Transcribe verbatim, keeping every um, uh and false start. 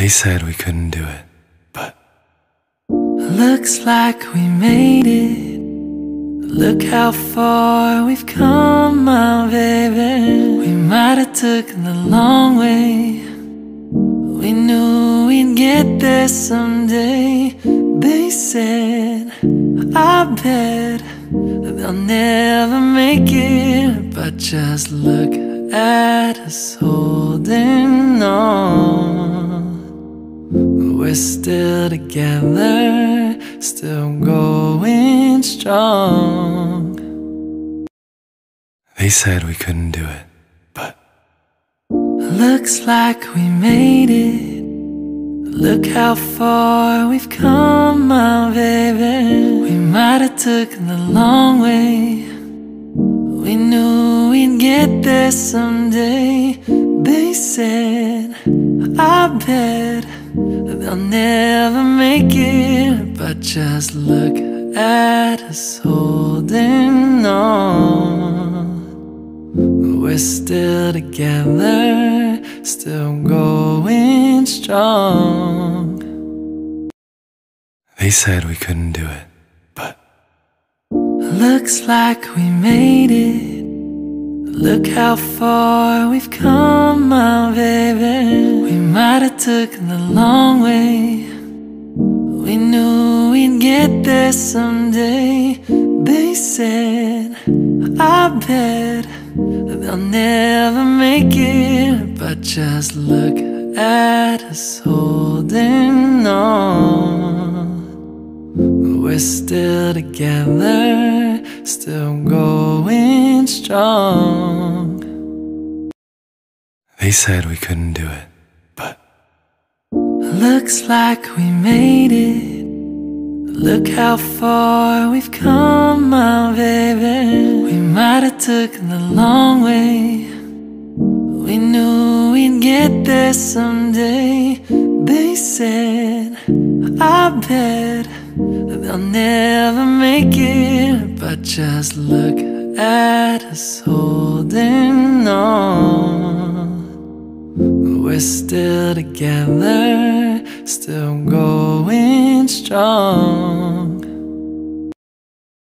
They said we couldn't do it, but looks like we made it. Look how far we've come, my baby. We might have taken the long way. We knew we'd get there someday. They said, I bet they'll never make it, but just look at us holding on. We're still together, still going strong. they said we couldn't do it, but looks like we made it. Look how far we've come, my baby. We might have taken the long way. We knew we'd get there someday. They said, I bet they'll never make it, but just look at us holding on. We're still together, still going strong. they said we couldn't do it, but looks like we made it. Look how far we've come, my baby. We might have taken the long way. We knew we'd get there someday. They said, I bet they'll never make it, but just look at us holding on. We're still together, still going strong. they said we couldn't do it, but looks like we made it. Look how far we've come, my baby. We might have taken the long way. We knew we'd get there someday. They said, I bet they'll never make it, but just look at us holding on. We're still together, still going strong.